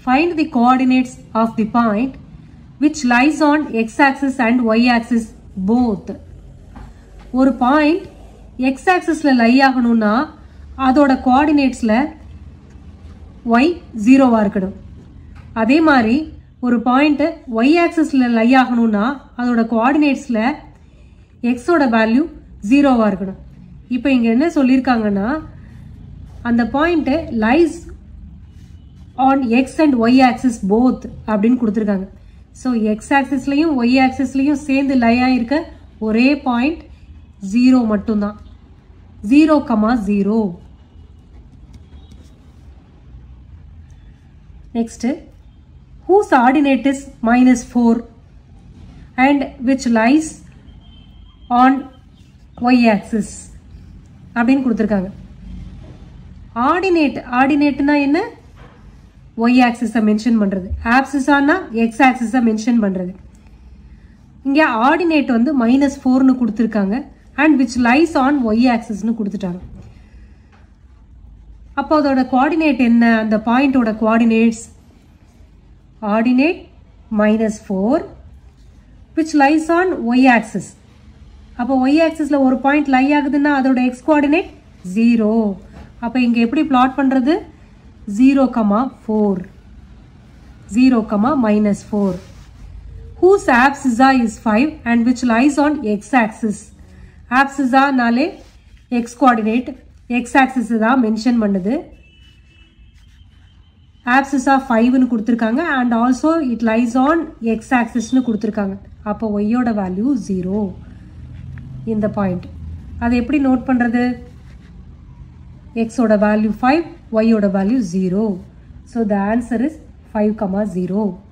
Find the coordinates of the point which lies on x-axis and y-axis both. ஒரு point x-axisல lie ஆகணும்னா அதோட கோஆர்டினேட்ஸ்ல y 0வா இருக்கணும். அதே மாதிரி ஒரு பாயிண்ட் y-axisல லை ஆகணும்னா அதோட கோஆர்டினேட்ஸ்ல x ஓட வேல்யூ 0வா இருக்கணும். இப்போ இங்க என்ன சொல்லிருக்காங்கன்னா அந்த point lies on x and y axis both அப்படினு கொடுத்திருக்காங்க. சோ x axisலயும் y axisலயும் சேர்ந்து லை ஆயிருக்க ஒரே பாயிண்ட் 0 மட்டும் தான். 0,0. Next, whose ordinate is -4 and which lies on y axis அப்படினு கொடுத்திருக்காங்க. ஆர்டினேட்னா என்ன? y axis மென்ஷன் பண்றது. abscissa x axis மென்ஷன் பண்றது. இங்க ஆர்டினேட் வந்து -4 னு கொடுத்திருக்காங்க and which lies on y axis னு கொடுத்துட்டாங்க. அப்போ அதோட கோஆர்டினேட் என்ன? அந்த பாயிண்டோட coordinates ordinate -4 which lies on y axis. அப்போ y axisல ஒரு பாயிண்ட் லை ஆகுதுன்னா அதோட x கோஆர்டினேட் 0. அப்போ இங்க எப்படி பிளாட் பண்றது? 0,4. 0,-4. Whose abscissa is 5 and which lies on x-axis. Abscissa நாலே x coordinate x-axis தான் மென்ஷன் பண்ணுது. abscissa 5 னு கொடுத்திருக்காங்க and also it lies on x-axis னு கொடுத்திருக்காங்க. அப்போ y ஓட வேல்யூ 0 இந்த பாயிண்ட். அதை எப்படி நோட் பண்றது? x ஓட வேல்யூ 5, y ஓட value 0. So the answer is 5,0.